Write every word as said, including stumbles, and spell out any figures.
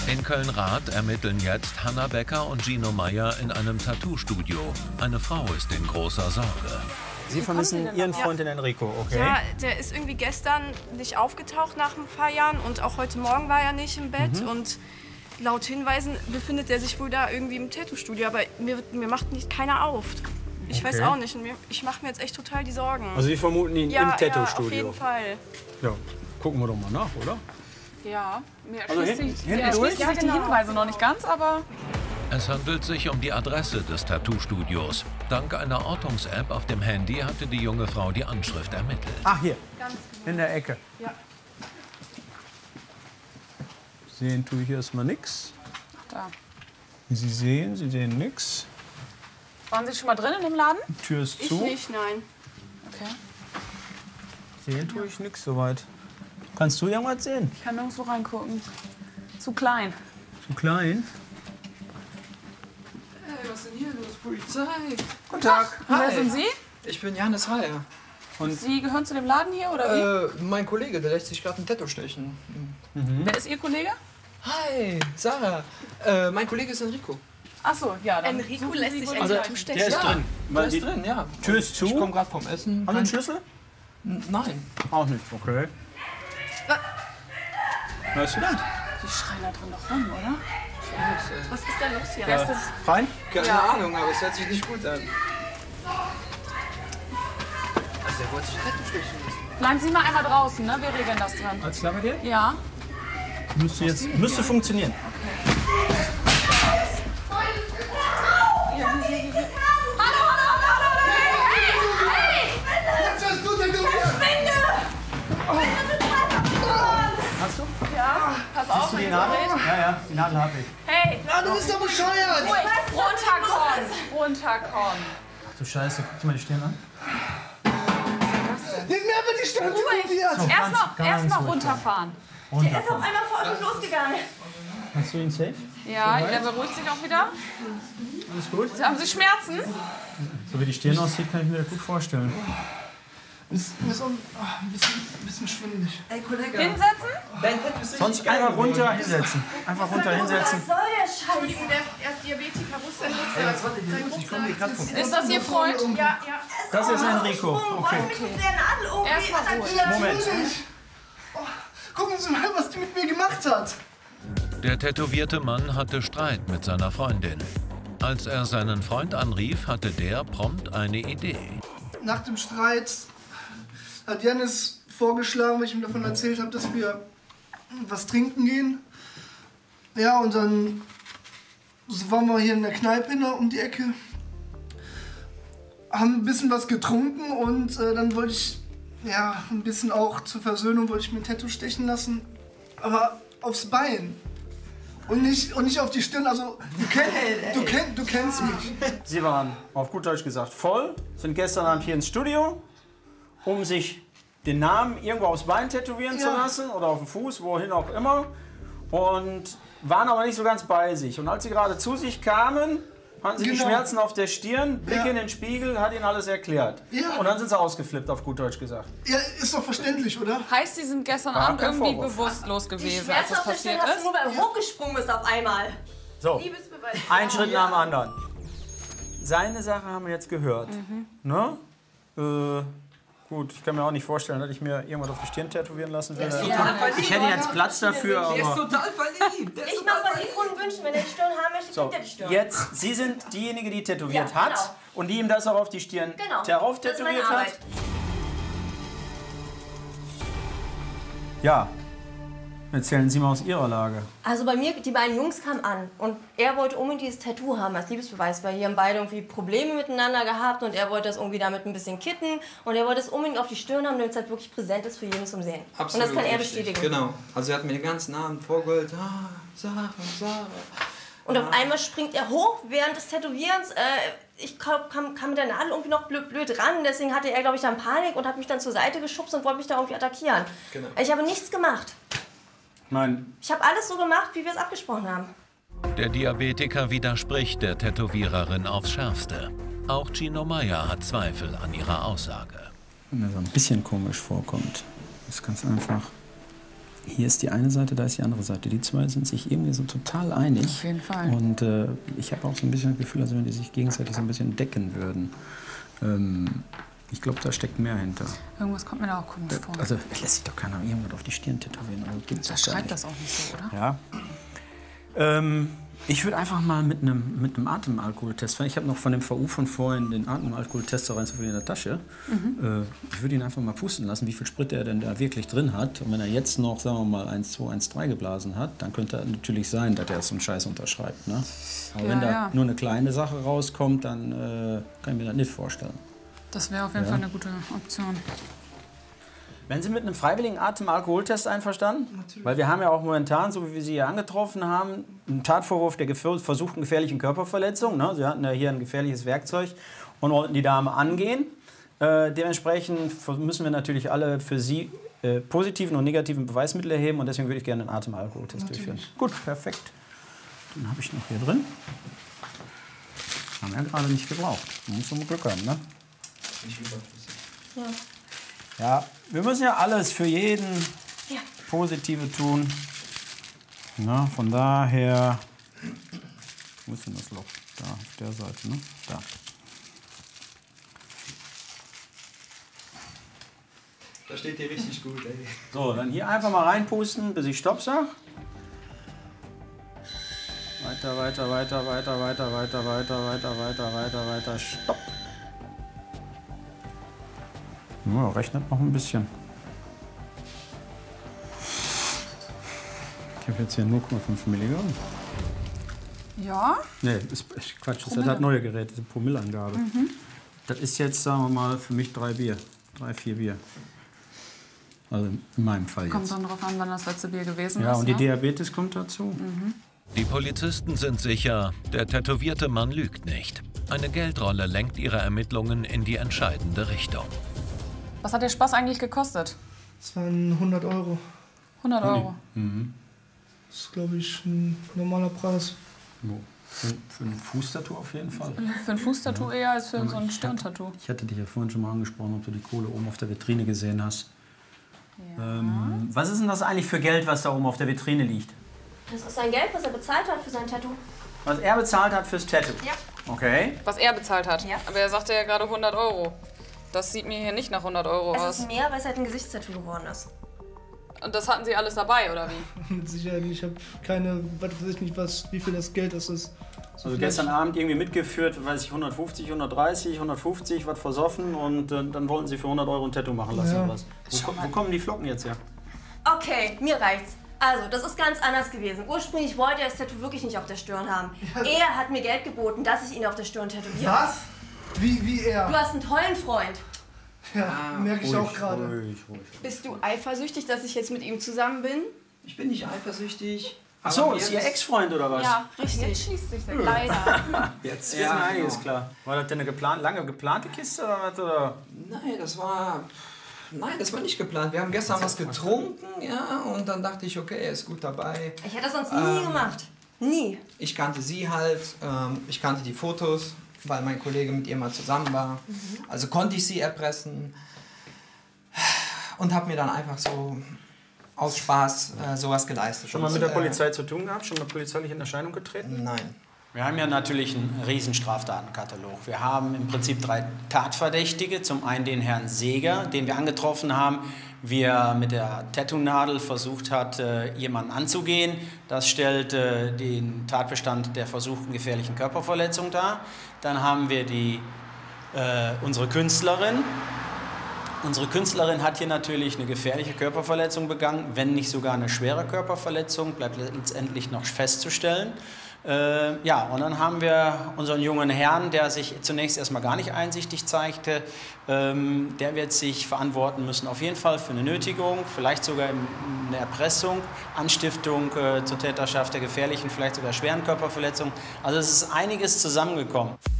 In Köln-Rath ermitteln jetzt Hanna Becker und Gino Meyer in einem Tattoo-Studio. Eine Frau ist in großer Sorge. Sie vermissen Ihren Freund in Enrico, okay? Ja, der ist irgendwie gestern nicht aufgetaucht nach dem Feiern und auch heute Morgen war er nicht im Bett. Mhm. Und laut Hinweisen befindet er sich wohl da irgendwie im Tattoo-Studio, aber mir, mir macht nicht keiner auf. Ich okay. weiß auch nicht und mir, ich mache mir jetzt echt total die Sorgen. Also Sie vermuten ihn ja, im Tattoo-Studio? Ja, auf jeden Fall. Ja, gucken wir doch mal nach, oder? Ja, mir also erschließt hinten, sich, hinten erschließt durch? sich die Hinweise noch nicht ganz, aber... Es handelt sich um die Adresse des Tattoo-Studios. Dank einer Ortungs-App auf dem Handy hatte die junge Frau die Anschrift ermittelt. Ach, hier, in der Ecke. Ja. Sehen tue ich erstmal nichts. Da. Sie sehen, Sie sehen nichts. Waren Sie schon mal drin in dem Laden? Die Tür ist zu. Ich nicht, nein. Okay. Sehen tue ich nichts soweit. Kannst du irgendwas sehen? Ich kann nirgendwo reingucken. Zu klein. Zu klein? Hey, was ist denn hier los? Polizei. Guten Tag. Hi. Wer sind Sie? Ich bin Johannes Heyer. Und Sie gehören zu dem Laden hier, oder wie? Äh, mein Kollege, der lässt sich gerade ein Tattoo stechen. Mhm. Wer ist Ihr Kollege? Hi, Sarah. Äh, mein Kollege ist Enrico. Ach so, ja. Dann Enrico lässt sich ein also, Tattoo stechen. Der ist ja, drin. Der ist drin, ja. Tür ist zu. Ich komme gerade vom Essen. Haben Sie einen Schlüssel? N nein. Auch nicht, okay. Was ist das? Die schreien da drin doch rum, oder? Scheiße. Was ist da los hier? Wer ist das? Rein? Keine Ja. Ahnung, aber es hört sich nicht gut an. Also der wollte sich ein Tattoo stechen lassen. Bleiben Sie mal einmal draußen, ne? Wir regeln das dran. Alles klar mit dir? Ja. Müsste jetzt müsste funktionieren. Hast du? Ja, pass auf. Hast du die Nadel? Ja, ja, die Nadel habe ich. Hey! Ja, du bist doch bescheuert! Ruhig, runterkommen! Runterkommen! Ach du Scheiße, guck dir mal die Stirn an. Nimm mir aber die Stirn tätowiert! So, Erstmal ganz erst mal ruhig runterfahren. Der ist auf einmal vor uns losgegangen. Hast du ihn safe? Ja, der beruhigt sich auch wieder. Alles gut? Haben Sie Schmerzen? So wie die Stirn aussieht, kann ich mir das gut vorstellen. Ist, ist un, ach, ein bisschen, ein bisschen schwindelig. Ey, Kollege. Hinsetzen? Dein Tattoo ist Sonst richtig geil einfach runter geworden. hinsetzen. Einfach runter hinsetzen. Was soll der Scheiß? Entschuldigung, der er ist Diabetiker. Wo ist denn Rucksack? Ich komme hier gerade vom Ist das Ihr Freund? Ja, ja. Das ist Enrico. Okay. Wollen Sie mich mit der Nadel irgendwie Erstmal ruhig. attackieren? Moment. Oh, gucken Sie mal, was die mit mir gemacht hat. Der tätowierte Mann hatte Streit mit seiner Freundin. Als er seinen Freund anrief, hatte der prompt eine Idee. Nach dem Streit hat Janis vorgeschlagen, weil ich ihm davon erzählt habe, dass wir was trinken gehen. Ja, und dann waren wir hier in der Kneipe um die Ecke, haben ein bisschen was getrunken und äh, dann wollte ich, ja, ein bisschen auch zur Versöhnung, wollte ich mir ein Tattoo stechen lassen. Aber aufs Bein. Und nicht, und nicht auf die Stirn, also du, kenn, du, kenn, du kennst mich. Sie waren, auf gut Deutsch gesagt, voll, sind gestern Abend hier ins Studio, um sich den Namen irgendwo aufs Bein tätowieren Ja. zu lassen oder auf den Fuß, wohin auch immer. Und waren aber nicht so ganz bei sich. Und als sie gerade zu sich kamen, hatten sie die Genau. Schmerzen auf der Stirn, Blick Ja. in den Spiegel, hat ihnen alles erklärt. Ja. Und dann sind sie ausgeflippt, auf gut Deutsch gesagt. Ja, ist doch verständlich, oder? Heißt, Sie sind gestern War Abend kein irgendwie Vorwurf. bewusstlos Die gewesen, als Schmerzen das auf der Stirn passiert hast du nur, ist? weil du hochgesprungen bist auf einmal. So, Liebesbeweis. ein Schritt nach dem anderen. Seine Sache haben wir jetzt gehört. Ne? Äh, gut, ich kann mir auch nicht vorstellen, dass ich mir irgendwas auf die Stirn tätowieren lassen will. Ich hätte jetzt Platz dafür, Der ist aber... total verliebt. Der ist Ich mach, was die Kunden wünschen. Wenn er die Stirn haben möchte, So, kriegt er die Stirn. jetzt, Sie sind diejenige, die tätowiert Ja, hat genau. und die ihm das auch auf die Stirn Genau. darauf Das ist meine tätowiert hat. Arbeit. Ja. Erzählen Sie mal aus Ihrer Lage. Also bei mir, die beiden Jungs kamen an und er wollte unbedingt dieses Tattoo haben als Liebesbeweis, weil die haben beide irgendwie Probleme miteinander gehabt und er wollte das irgendwie damit ein bisschen kitten und er wollte es unbedingt auf die Stirn haben, damit es halt wirklich präsent ist für jeden zum Sehen. Absolut und das kann er richtig. bestätigen. Genau. Also er hat mir den ganzen Abend vorgeholt. Ah, Sarah, Sarah. Und auf einmal springt er hoch während des Tätowierens. Äh, ich kam, kam, kam mit der Nadel irgendwie noch blöd, blöd ran, deswegen hatte er, glaube ich, dann Panik und hat mich dann zur Seite geschubst und wollte mich da irgendwie attackieren. Genau. Ich habe nichts gemacht. Nein. Ich habe alles so gemacht, wie wir es abgesprochen haben. Der Diabetiker widerspricht der Tätowiererin aufs Schärfste. Auch Gino Meyer hat Zweifel an ihrer Aussage. Wenn mir so ein bisschen komisch vorkommt, ist ganz einfach. Hier ist die eine Seite, da ist die andere Seite. Die zwei sind sich irgendwie so total einig. Auf jeden Fall. Und äh, ich habe auch so ein bisschen das Gefühl, als wenn die sich gegenseitig so ein bisschen decken würden. Ähm, ich glaube, da steckt mehr hinter. Irgendwas kommt mir da auch komisch vor. Also es lässt sich doch keiner irgendwas auf die Stirn tätowieren. Also, gibt's Das schreibt das auch nicht so, oder? Ja. Ähm, ich würde einfach mal mit einem mit einem Atemalkoholtest, ich habe noch von dem V U von vorhin den Atemalkoholtest rein so viel in der Tasche. Mhm. Äh, ich würde ihn einfach mal pusten lassen, wie viel Sprit er denn da wirklich drin hat. Und wenn er jetzt noch, sagen wir mal, eins zwei, eins drei geblasen hat, dann könnte es natürlich sein, dass er so einen Scheiß unterschreibt. Ne? Aber Ja, wenn da ja. nur eine kleine Sache rauskommt, dann äh, kann ich mir das nicht vorstellen. Das wäre auf jeden Ja. Fall eine gute Option. Wären Sie mit einem freiwilligen Atemalkoholtest einverstanden? Natürlich. Weil wir haben ja auch momentan, so wie wir Sie hier angetroffen haben, einen Tatvorwurf der gefähr- versuchten gefährlichen Körperverletzung. Ne? Sie hatten ja hier ein gefährliches Werkzeug und wollten die Dame angehen. Äh, dementsprechend müssen wir natürlich alle für Sie äh, positiven und negativen Beweismittel erheben und deswegen würde ich gerne einen Atemalkoholtest durchführen. Gut, perfekt. Den habe ich noch hier drin. Haben wir ja gerade nicht gebraucht. Man muss zum Glück haben, ne? Ja. Ja, wir müssen ja alles für jeden Ja. Positive tun. Na, von daher. Wo ist denn das Loch? Da, auf der Seite, ne? Da. Da steht dir richtig gut, ey. So, dann hier einfach mal reinpusten, bis ich Stopp sag. Weiter, weiter, weiter, weiter, weiter, weiter, weiter, weiter, weiter, weiter, weiter, Stopp. Ja, rechnet noch ein bisschen. Ich habe jetzt hier null Komma fünf Milligramm. Ja? Nee, ist ist Quatsch. Das ist das neue Gerät, diese Promillangabe. Mhm. Das ist jetzt, sagen wir mal, für mich drei Bier. Drei, vier Bier. Also in meinem Fall Kommt jetzt. dann darauf an, wann das letzte Bier gewesen Ja, ist. und die ne? Diabetes kommt dazu. Mhm. Die Polizisten sind sicher, der tätowierte Mann lügt nicht. Eine Geldrolle lenkt ihre Ermittlungen in die entscheidende Richtung. Was hat der Spaß eigentlich gekostet? Das waren hundert Euro. hundert Euro. Mhm. Das ist, glaube ich, ein normaler Preis. Wo? Für, für ein Fußtattoo auf jeden Fall. Für ein Fußtattoo eher als für so ein Stirntattoo. Ich hatte dich ja vorhin schon mal angesprochen, ob du die Kohle oben auf der Vitrine gesehen hast. Ja. Ähm, was ist denn das eigentlich für Geld, was da oben auf der Vitrine liegt? Das ist sein Geld, was er bezahlt hat für sein Tattoo. Was er bezahlt hat fürs Tattoo? Ja. Okay. Was er bezahlt hat. Ja. Aber er sagte ja gerade hundert Euro. Das sieht mir hier nicht nach hundert Euro Es aus. ist mehr, weil es halt ein Gesichtstattoo geworden ist. Und das hatten Sie alles dabei, oder wie? Mit Sicherheit. Ich habe keine, was weiß ich nicht, was, wie viel das Geld das ist. So Also gestern Abend irgendwie mitgeführt, weiß ich, hundertfünfzig, hundertdreißig, hundertfünfzig, was versoffen und äh, dann wollten sie für hundert Euro ein Tattoo machen lassen. Ja. Oder was. Wo, ko- wo kommen die Flocken jetzt her? Okay, mir reicht's. Also, das ist ganz anders gewesen. Ursprünglich wollte er das Tattoo wirklich nicht auf der Stirn haben. Er hat mir Geld geboten, dass ich ihn auf der Stirn tätowiere. Was? Wie, wie Du er? hast einen tollen Freund. Ja, merke ich auch gerade. Ruhig, ruhig. Bist du eifersüchtig, dass ich jetzt mit ihm zusammen bin? Ich bin nicht eifersüchtig. Ach so, aber ist mir Ihr Ex-Freund oder was? Ja, richtig. Schießt sich Leider. Jetzt Ja, ist mir einiges genau. klar. War das denn eine geplant, lange geplante Kiste oder was? Oder? Nein, das war. Nein, das war nicht geplant. Wir haben gestern was getrunken, ja, und dann dachte ich, okay, er ist gut dabei. Ich hätte das sonst nie Ähm. gemacht. Nie. Ich kannte sie halt, ähm, ich kannte die Fotos, weil mein Kollege mit ihr mal zusammen war. Also konnte ich sie erpressen und habe mir dann einfach so aus Spaß äh, sowas geleistet. Schon mal mit der Und, Polizei zu tun gehabt? Schon mal polizeilich in Erscheinung getreten? Äh, nein. Wir haben ja natürlich einen riesen Straftatenkatalog. Wir haben im Prinzip drei Tatverdächtige. Zum einen den Herrn Seeger, den wir angetroffen haben, wie er mit der Tattoo-Nadel versucht hat, äh, jemanden anzugehen. Das stellt äh, den Tatbestand der versuchten gefährlichen Körperverletzung dar. Dann haben wir die, äh, unsere Künstlerin. Unsere Künstlerin hat hier natürlich eine gefährliche Körperverletzung begangen, wenn nicht sogar eine schwere Körperverletzung, bleibt letztendlich noch festzustellen. Äh, ja, und dann haben wir unseren jungen Herrn, der sich zunächst erstmal gar nicht einsichtig zeigte. Ähm, der wird sich verantworten müssen, auf jeden Fall für eine Nötigung, vielleicht sogar eine Erpressung, Anstiftung äh, zur Täterschaft der gefährlichen, vielleicht sogar schweren Körperverletzung. Also es ist einiges zusammengekommen.